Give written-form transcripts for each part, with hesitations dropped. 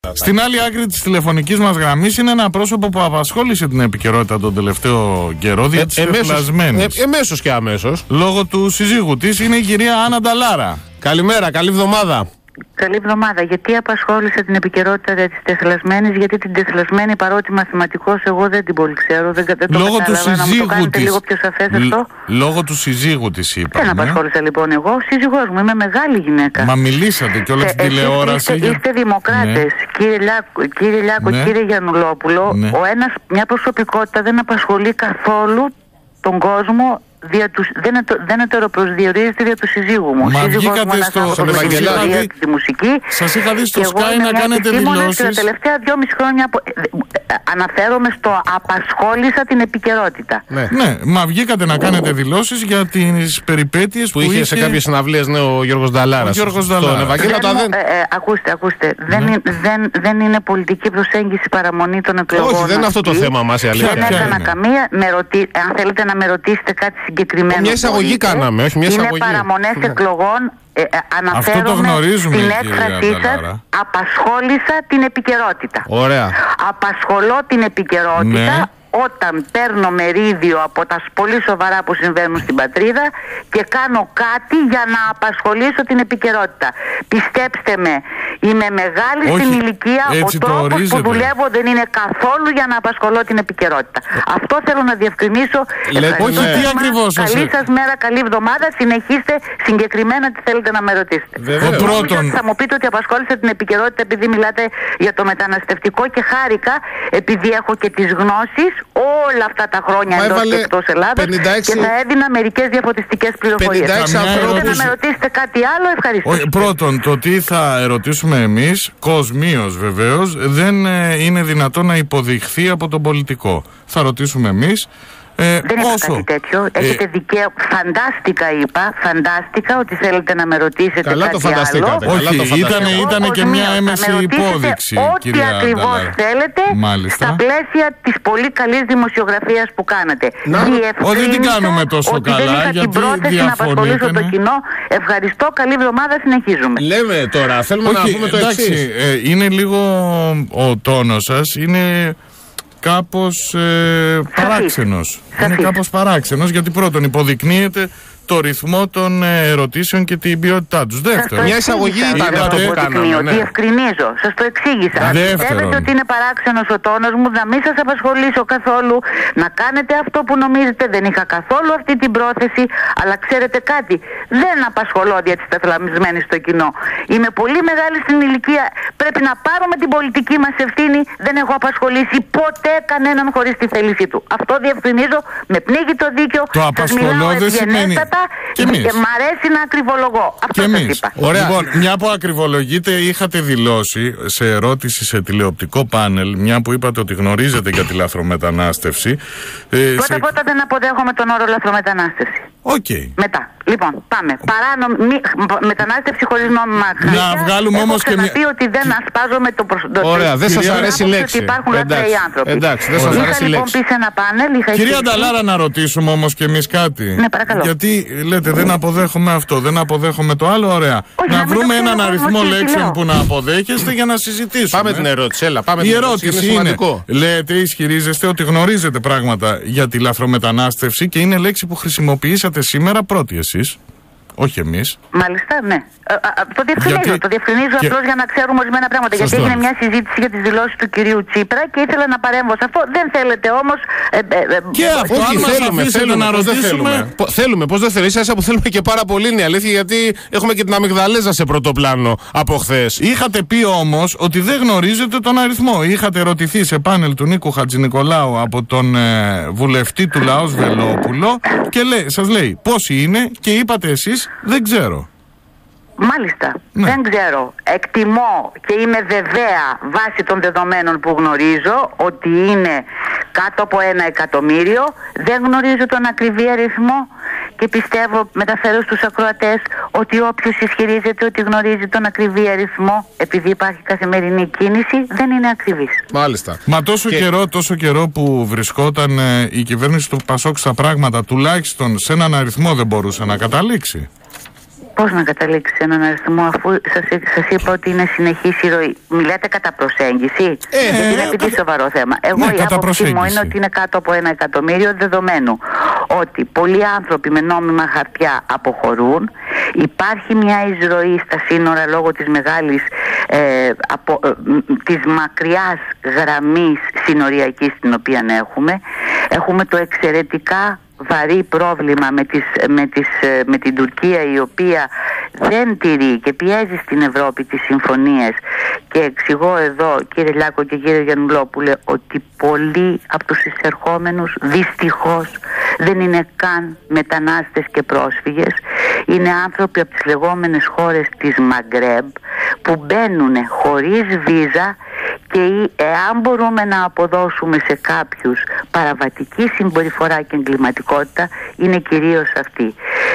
Στην άλλη άκρη της τηλεφωνικής μας γραμμής είναι ένα πρόσωπο που απασχόλησε την επικαιρότητα τον τελευταίο καιρό δια της πεφλασμένης. Εμέσως και αμέσως. Λόγω του συζύγου της είναι η κυρία Άννα Νταλάρα. Καλημέρα, καλή εβδομάδα. Καλή εβδομάδα. Γιατί απασχόλησε την επικαιρότητα της τεθλασμένης? Γιατί την τεθλασμένη, παρότι μαθηματικός εγώ δεν την πολύ ξέρω, δεν το λόγω του συζύγου της. Να μου το κάνετε λίγο πιο σαφές αυτό. Λόγω του συζύγου της είπαμε. Δεν απασχόλησα λοιπόν εγώ, σύζυγός μου, είμαι μεγάλη γυναίκα. Μα μιλήσατε και όλα στην τηλεόραση. Είστε δημοκράτες, ναι. Κύριε Λιάκο, ναι. Κύριε Γιαννουλόπουλο, ναι. Μια προσωπικότητα δεν απασχολεί καθόλου τον κόσμο. Δεν ετεροπροσδιορίζεται δια του συζύγου μου. Μα βγήκατε στον Ευαγγελάδη. Τη μουσική. Σας είχα δει στο Sky να κάνετε δηλώσεις. Και τα τελευταία 2,5 χρόνια αναφέρομαι στο απασχόλησα την επικαιρότητα. Ναι, μα βγήκατε να κάνετε δηλώσεις για τις περιπέτειες που είχε σε κάποιες συναυλίες ο Γιώργος Νταλάρας. Ακούστε. Δεν είναι πολιτική προσέγγιση παραμονή των εκλογών. Όχι, δεν είναι αυτό το θέμα μας, η αλήθεια. Δεν έκανα καμία. Αν θέλετε να με ρωτήσετε κάτι συγκεκριμένο. Μια εισαγωγή κάναμε, όχι μια εισαγωγή. Είναι παραμονές εκλογών. Αναφέρομαι στην έκφρασή σας, απασχόλησα την επικαιρότητα. Ωραία. Απασχολώ την επικαιρότητα. Ναι. Όταν παίρνω μερίδιο από τα πολύ σοβαρά που συμβαίνουν στην πατρίδα και κάνω κάτι για να απασχολήσω την επικαιρότητα. Πιστέψτε με, είμαι μεγάλη στην ηλικία, ο τρόπος που δουλεύω δεν είναι καθόλου για να απασχολώ την επικαιρότητα. Αυτό θέλω να διευκρινίσω. Καλή σας μέρα, καλή εβδομάδα. Συνεχίστε συγκεκριμένα τι θέλετε να με ρωτήσετε. Θα μου πείτε ότι απασχόλησα την επικαιρότητα επειδή μιλάτε για το μεταναστευτικό και χάρηκα επειδή έχω και τις γνώσεις όλα αυτά τα χρόνια εντός και εκτός Ελλάδας και θα έδινα μερικές διαφωτιστικές πληροφορίες. Θέλετε να με ρωτήσετε κάτι άλλο? Ευχαριστώ. Πρώτον, το τι θα ερωτήσουμε εμείς, κοσμίως βεβαίως, δεν είναι δυνατόν να υποδειχθεί από τον πολιτικό. Θα ρωτήσουμε εμείς. Δεν είπα κάτι τέτοιο. Έχετε δικαίωμα. Φαντάστηκα ότι θέλετε να με ρωτήσετε καλά κάτι το φανταστήκατε, άλλο. Όχι, ήταν και μια έμεση υπόδειξη. Ό,τι ακριβώς θέλετε. Μάλιστα. Στα πλαίσια της πολύ καλής δημοσιογραφίας που κάνατε. Δεν την κάνουμε τόσο καλά. Δεν είχα την πρόθεση να απασχολήσω το κοινό. Ευχαριστώ. Καλή εβδομάδα. Συνεχίζουμε. Λέμε τώρα, θέλουμε να πούμε το εξής. Είναι λίγο ο τόνος σας. Είναι κάπως παράξενος. Είναι κάπως παράξενος γιατί πρώτον υποδεικνύεται το ρυθμό των ερωτήσεων και την ποιότητά τους. Δεύτερον, μια εισαγωγή ήταν αυτό που κάναμε. Διευκρινίζω, σας το εξήγησα. Πιστεύετε ότι είναι παράξενος ο τόνος μου, να μην σας απασχολήσω καθόλου, να κάνετε αυτό που νομίζετε. Δεν είχα καθόλου αυτή την πρόθεση, αλλά ξέρετε κάτι, δεν απασχολώ δια της τεθλαμισμένης στο κοινό. Είμαι πολύ μεγάλη στην ηλικία, πρέπει να πάρουμε την πολιτική μας ευθύνη. Δεν έχω απασχολήσει ποτέ κανέναν χωρίς τη θέλησή του. Αυτό διευκρινίζω, με πνίγει το δίκιο. Το απασχολώ δεν σημαίνει. Και μ' αρέσει να ακριβολογώ. Αυτό σας είπα. Ωραία. Λοιπόν, μια που ακριβολογείτε, είχατε δηλώσει σε ερώτηση σε τηλεοπτικό πάνελ, μια που είπατε ότι γνωρίζετε για τη λαθρομετανάστευση. Πρώτα δεν αποδέχομαι τον όρο λαθρομετανάστευση. Μετά. Λοιπόν, πάμε. Μετανάστευση χωρίς νόμιμα χαρτιά. Να βγάλουμε όμως και μια. Έχω ότι δεν ασπάζομαι το προσωπικό. Ωραία, δεν σας αρέσει η λέξη. Ότι υπάρχουν λαθρέοι άνθρωποι. Εντάξει, δεν σας αρέσει η λέξη. Λοιπόν, πει σε ένα πάνελ. Κυρία Νταλάρα, να ρωτήσουμε όμως και εμείς κάτι. Ναι, παρακαλώ. Γιατί λέτε δεν αποδέχομαι αυτό, δεν αποδέχομαι το άλλο, ωραία. Να βρούμε έναν αριθμό λέξεων που να αποδέχεστε για να συζητήσουμε. Πάμε την ερώτηση, έλα. Η ερώτηση είναι, λέτε, ισχυρίζεστε ότι γνωρίζετε πράγματα για τη λαθρομετανάστευση και είναι λέξη που χρησιμοποιήσατε σήμερα πρώτοι εσείς. Όχι εμείς. Μάλιστα, ναι. Το διευκρινίζω απλώς για να ξέρουμε ορισμένα πράγματα. Γιατί έγινε μια συζήτηση για τις δηλώσεις του κυρίου Τσίπρα και ήθελα να παρέμβω σε αυτό. Δεν θέλετε όμως. Και αυτό, θέλουμε να ρωτήσουμε. Θέλουμε, πώς δεν θέλει. Ίσα που θέλουμε και πάρα πολύ, είναι αλήθεια, γιατί έχουμε και την αμυγδαλέζα σε πρώτο πλάνο από χθες. Είχατε πει όμως ότι δεν γνωρίζετε τον αριθμό. Είχατε ρωτηθεί σε πάνελ του Νίκου Χατζηνικολάου από τον βουλευτή του Λαός Βελόπουλο και σας λέει πόσοι είναι και είπατε εσείς. Δεν ξέρω. Μάλιστα. Ναι. Δεν ξέρω. Εκτιμώ και είμαι βεβαία βάσει των δεδομένων που γνωρίζω ότι είναι κάτω από 1 εκατομμύριο. Δεν γνωρίζω τον ακριβή αριθμό και πιστεύω, μεταφέρω στους ακροατές, ότι όποιος ισχυρίζεται ότι γνωρίζει τον ακριβή αριθμό επειδή υπάρχει καθημερινή κίνηση δεν είναι ακριβής. Μάλιστα. Μα τόσο καιρό που βρισκόταν η κυβέρνηση του Πασόκ στα πράγματα, τουλάχιστον σε έναν αριθμό δεν μπορούσε να καταλήξει. Πώς να καταλήξει σε έναν αριθμό, αφού σας είπα ότι είναι συνεχής η ροή? Μιλάτε κατά προσέγγιση? Γιατί είναι επειδή σοβαρό θέμα. Εγώ η άποψή μου είναι ότι είναι κάτω από 1 εκατομμύριο, δεδομένου ότι πολλοί άνθρωποι με νόμιμα χαρτιά αποχωρούν. Υπάρχει μια εισρωή στα σύνορα λόγω της μεγάλης της μακριάς γραμμής συνοριακής την οποία έχουμε. Έχουμε το εξαιρετικά βαρύ πρόβλημα με την Τουρκία, η οποία δεν τηρεί και πιέζει στην Ευρώπη τις συμφωνίες, και εξηγώ εδώ, κύριε Λάκο και κύριε Γιαννουλόπουλε, ότι πολλοί από τους εισερχόμενους δυστυχώς δεν είναι καν μετανάστες και πρόσφυγες, είναι άνθρωποι από τις λεγόμενες χώρες της Μαγκρέμπ που μπαίνουν χωρίς βίζα, και εάν μπορούμε να αποδώσουμε σε κάποιους παραβατική συμπεριφορά και εγκληματικότητα, είναι κυρίως αυτή.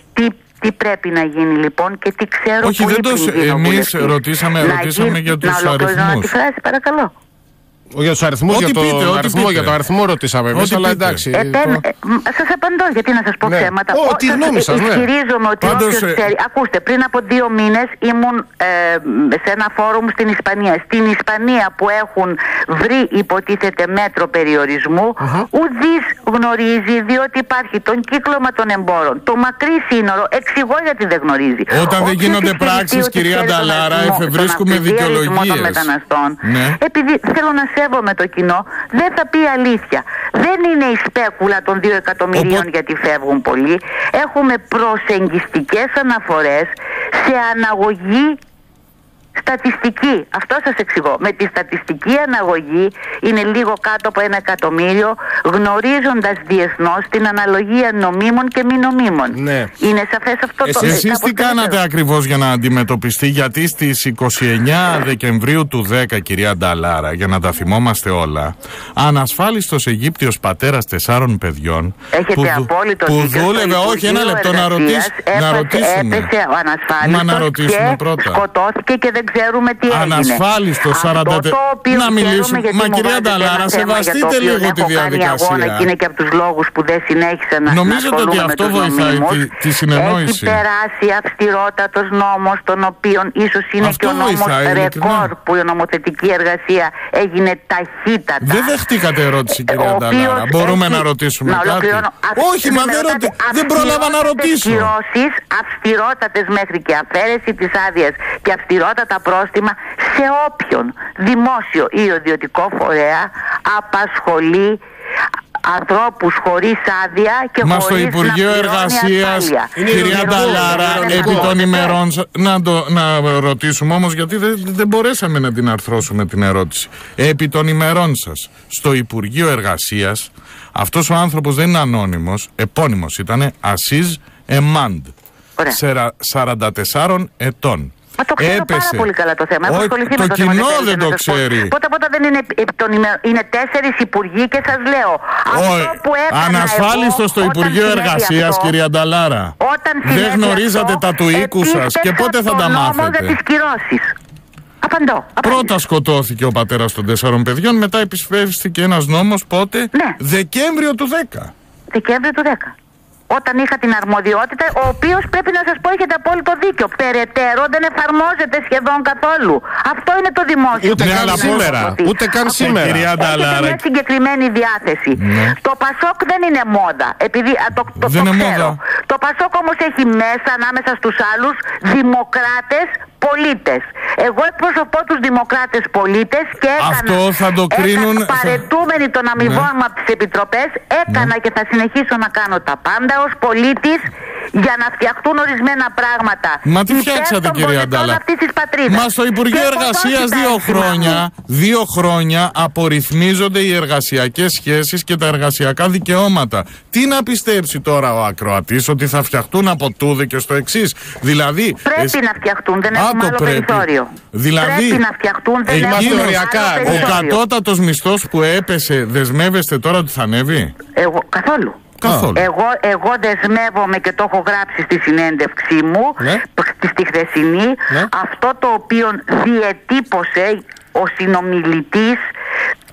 Τι πρέπει να γίνει λοιπόν και τι ξέρω? Όχι, δεν το εμείς ρωτήσαμε για τους αριθμούς. Τη φράση, παρακαλώ. Για τους αριθμούς, για το αριθμό ρωτήσαμε εμείς, αλλά εντάξει. Σας απαντώ, γιατί να σας πω ψέματα. Τη γνώμη σας, ισχυρίζομαι ότι όποιος ξέρει. Ακούστε, πριν από 2 μήνες ήμουν σε ένα φόρουμ στην Ισπανία. Στην Ισπανία που έχουν βρει υποτίθεται μέτρο περιορισμού, ουδής γνωρίζει, διότι υπάρχει τον κύκλωμα των εμπόρων, το μακρύ σύνορο. Εξηγώ γιατί δεν γνωρίζει. Όταν δεν γίνονται πράξεις, κυρία Νταλάρα, εφευρίσκουμε δικαιολογίες. Επειδή θέλω να σέβομαι το κοινό, δεν θα πει αλήθεια. Δεν είναι η σπέκουλα των 2 εκατομμυρίων γιατί φεύγουν πολλοί. Έχουμε προσεγγιστικές αναφορές σε αναγωγή στατιστική. Αυτό σας εξηγώ. Με τη στατιστική αναγωγή είναι λίγο κάτω από 1 εκατομμύριο, γνωρίζοντας διεθνώς την αναλογία νομίμων και μη νομίμων. Ναι. Είναι σαφές αυτό? Εσείς τι κάνατε ακριβώς για να αντιμετωπιστεί? Γιατί στις 29 Δεκεμβρίου του 10, κυρία Νταλάρα, για να τα θυμόμαστε όλα, ανασφάλιστος Αιγύπτιος πατέρας 4 παιδιών που δούλευε, όχι ένα λεπτό να ρωτήσουμε. Έπεσε ο ανασφάλιστος και σκοτώθηκε και δεν ξέρουμε τι έγινε. Ανασφάλιστο 44. Να μιλήσουμε. Μα κυρία Νταλάρα, σεβαστείτε λίγο τη διαδικασία. Και είναι και από τους λόγους που δεν συνέχισα να νομίζετε ότι αυτό βοηθάει τη συνεννόηση? Έχει περάσει αυστηρότατος νόμος, τον οποίον ίσως είναι αυτό και ο νόμος ρεκόρ, που η νομοθετική εργασία έγινε ταχύτατα. Δεν δεχτήκατε ερώτηση, κυρία Νταλάρα. Μπορούμε να ρωτήσουμε κάτι? Όχι, μα δεν πρόλαβα να ρωτήσω. Κυρώσεις αυστηρότατες μέχρι και αφαίρεση της άδειας και αυστηρότατα πρόστιμα σε όποιον δημόσιο ή ιδιωτικό φορέα απασχολεί ανθρώπους χωρίς άδεια και χωρίς στο Υπουργείο Εργασίας, κυρία Νταλάρα, επί των ημερών να ρωτήσουμε όμως, γιατί δεν μπορέσαμε να την αρθρώσουμε την ερώτηση. Επί των ημερών σας, στο Υπουργείο Εργασίας, αυτός ο άνθρωπος δεν είναι ανώνυμος, επώνυμος ήτανε Ασίζ Εμάντ, 44 ετών. Μα το ξέρω πάρα πολύ καλά το θέμα. Όχι, το κοινό δεν το ξέρει. Πότε δεν είναι είναι 4 υπουργοί και σας λέω. Αυτό που έκανα ανασφάλιστο στο Υπουργείο Εργασίας, κυρία Νταλάρα. Δεν γνωρίζατε τα του οίκου σας και πότε θα τα μάθετε? Για τις κυρώσεις. Απαντώ. Πρώτα σκοτώθηκε ο πατέρας των 4 παιδιών, μετά επισφεύστηκε ένας νόμος πότε? Ναι. Δεκέμβριο του 10. Δεκέμβριο του 10. Όταν είχα την αρμοδιότητα, ο οποίος πρέπει να σας πω έχετε απόλυτο δίκιο. Περαιτέρω δεν εφαρμόζεται σχεδόν καθόλου. Αυτό είναι το δημόσιο. Ούτε καν σήμερα. Ούτε καν σήμερα. Έχει μια συγκεκριμένη διάθεση. Το Πασόκ δεν είναι μόδα. Επειδή το ξέρω. Το Πασόκ όμως έχει μέσα ανάμεσα στους άλλους δημοκράτες πολίτες. Εγώ εκπροσωπώ τους δημοκράτες πολίτες και έκανα παρετούμενοι των αμοιβών μου από τις επιτροπές. Έκανα και θα συνεχίσω να κάνω τα πάντα ως πολίτης για να φτιαχτούν ορισμένα πράγματα. Μα τι φτιάξατε, κυρία Νταλάρα? Μα στο Υπουργείο Εργασίας 2 χρόνια απορριθμίζονται οι εργασιακές σχέσεις και τα εργασιακά δικαιώματα. Τι να πιστέψει τώρα ο ακροατής, ότι θα φτιαχτούν από τούδε και στο εξής? Δηλαδή, πρέπει να φτιαχτούν, δεν έχουμε άλλο περιθώριο. Δηλαδή, πρέπει να φτιαχτούν, δεν έχουμε άλλο περιθώριο. Ο κατώτατος μισθός που έπεσε, δεσμεύεστε τώρα ότι θα ανέβει? Καθόλου. Εγώ δεσμεύομαι και το έχω γράψει στη συνέντευξή μου, στη χθεσινή, αυτό το οποίο διετύπωσε ο συνομιλητής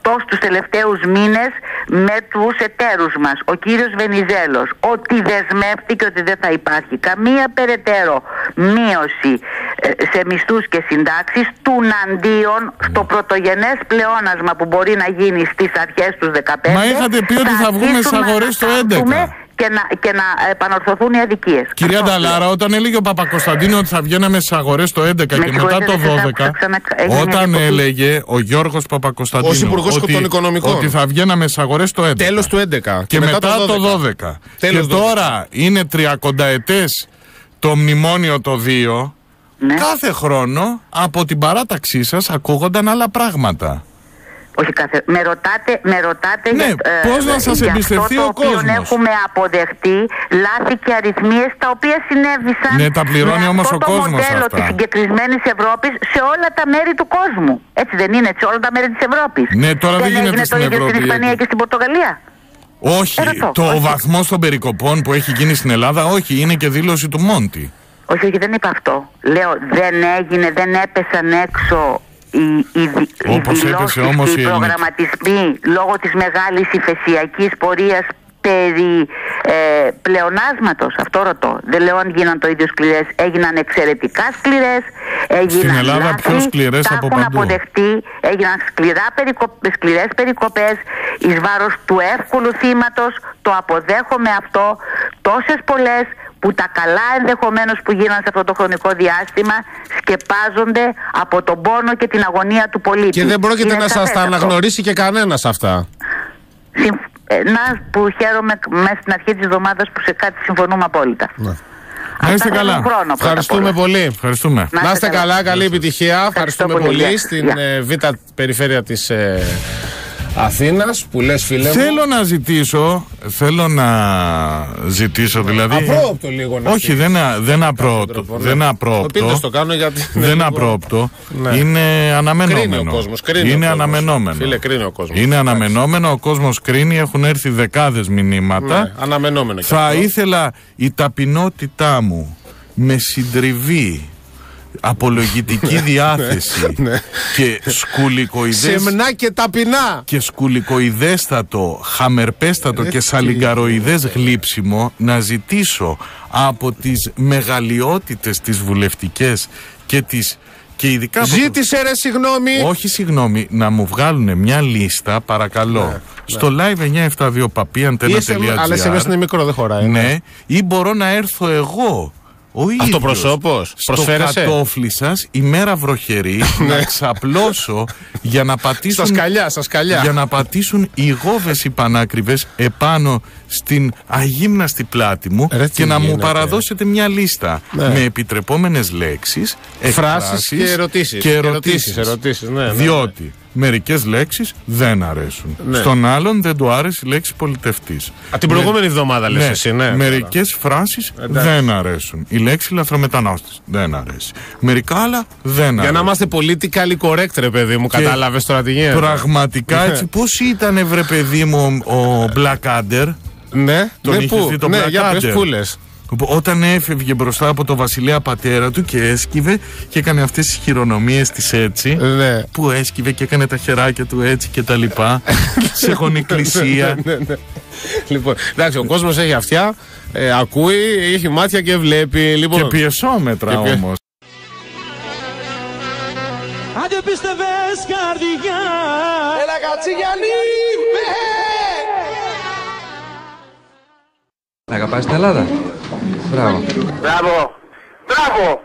αυτό στους τελευταίους μήνες με τους εταίρους μας, ο κύριος Βενιζέλος, ότι δεσμεύτηκε ότι δεν θα υπάρχει καμία περαιτέρω μείωση σε μισθούς και συντάξεις, τουναντίον στο πρωτογενές πλεόνασμα που μπορεί να γίνει στις αρχές του 2015. Μα είχατε πει ότι θα βγούμε στις αγορές το 2011. Και να επανορθωθούν οι αδικίες. Κυρία Νταλάρα, όταν έλεγε ο Παπακοσταντίνου ότι θα βγαίναμε στις αγορές το 2011 και μετά το 2012, όταν έλεγε ο Γιώργος Παπακοσταντίνου ως Υπουργός των Οικονομικών ότι θα βγαίναμε στις αγορές το 2011 τέλος του 2011 και μετά το 2012 και τώρα είναι 30 ετές το μνημόνιο το 2, ναι. Κάθε χρόνο από την παράταξή σας ακούγονταν άλλα πράγματα. Όχι με ρωτάτε ναι, πώς να σας εμπιστευτεί ο κόσμος. Έχουμε αποδεχτεί λάθη και αριθμίες τα οποία συνέβησαν. Ναι, τα πληρώνει όμως ο κόσμος αυτά. Το μοντέλο της συγκεκριμένης Ευρώπης σε όλα τα μέρη του κόσμου. Έτσι δεν είναι, σε όλα τα μέρη της Ευρώπης. Ναι, τώρα δεν γίνεται στην Ευρώπη. Στην Ισπανία και στην Πορτογαλία. Όχι, ο βαθμός των περικοπών που έχει γίνει στην Ελλάδα, όχι, είναι και δήλωση του Μόντι. Όχι, δεν είπα αυτό. Λέω, δεν έπεσαν έξω οι δηλώσεις και οι προγραμματισμοί λόγω της μεγάλης υφεσιακής πορείας περί πλεονάσματος. Αυτό ρωτώ. Δεν λέω αν γίναν το ίδιο σκληρές. Έγιναν εξαιρετικά σκληρές. Στην Ελλάδα λάθη, πιο σκληρές από παντού. Αποδεχτεί, έγιναν σκληρές περικοπές εις βάρος του εύκολου θύματος. Το αποδέχομαι αυτό. Τόσες πολλές που τα καλά ενδεχομένως που γίνανε σε αυτό το χρονικό διάστημα σκεπάζονται από τον πόνο και την αγωνία του πολίτη. Και δεν πρόκειται να σας τα αναγνωρίσει και κανένας αυτά. Να που χαίρομαι μέσα στην αρχή της εβδομάδας που σε κάτι συμφωνούμε απόλυτα. Ναι. Να είστε καλά. Ευχαριστούμε πολύ. Ευχαριστούμε. Να είστε καλά, καλή επιτυχία. Ευχαριστούμε πολύ στην Β' περιφέρεια της Αθήνας που λες φίλε μου. Θέλω να ζητήσω δηλαδή. Απρόοπτο λίγο να. Όχι, δεν απρόοπτο. Δεν απρόοπτο. Το κάνω γιατί δεν απρόοπτο. Είναι αναμενόμενο. Κρίνει ο κόσμος. Είναι αναμενόμενο. Φίλε, κρίνει ο κόσμος. Είναι αναμενόμενο. Ο κόσμος κρίνει. Έχουν έρθει δεκάδες μηνύματα. Ναι, αναμενόμενο. Θα ήθελα η ταπεινότητά μου με συντριβή, απολογητική διάθεση και σεμνά και ταπεινά και σκουλικοειδέστατο, χαμερπέστατο και σαλιγκαροειδές γλύψιμο να ζητήσω από τις μεγαλειότητες τις βουλευτικές και ειδικά ζήτησε ρε συγγνώμη. Όχι συγγνώμη, να μου βγάλουν μια λίστα παρακαλώ στο live972 papian.gr. Αλλά σε είναι μικρό, δεν χωράει. Ναι, ή μπορώ να έρθω εγώ ο ίδιος αυτοπροσώπος στο κατόφλι σας ημέρα βροχερή να ξαπλώσω για να πατήσουν στα σκαλιά. Για να πατήσουν οι γόβες οι πανάκριβες επάνω στην αγύμναστη πλάτη μου και να μου παραδώσετε μια λίστα με επιτρεπόμενες λέξεις, φράσεις και ερωτήσεις. Διότι μερικές λέξεις δεν αρέσουν. Στον άλλον δεν του άρεσε η λέξη πολιτευτής. Την προηγούμενη εβδομάδα λες εσύ, μερικές φράσεις δεν αρέσουν. Η λέξη λαθρομετανάστης δεν αρέσει. Μερικά άλλα δεν αρέσουν. Για να είμαστε politically correct, ρε παιδί μου, κατάλαβες τώρα τι γίνεται. Πραγματικά έτσι, πώς ήταν βρε παιδί μου ο Blackadder. Ναι, τον είχες δει τον Blackadder. Για πες που λες. Όταν έφευγε μπροστά από το βασιλέα πατέρα του και έσκυβε και έκανε αυτές τις χειρονομίες της έτσι, που έσκυβε και έκανε τα χεράκια του έτσι και τα λοιπά σε γονικλησία. Λοιπόν, εντάξει, ο κόσμος έχει αυτιά, ακούει, έχει μάτια και βλέπει. Λοιπόν, και πιεσόμετρα όμως. Αν δεν πίστευες καρδιά, έλα Κατσιγιάννη! Αγαπάς την Ελλάδα? Μπράβο. Μπράβο.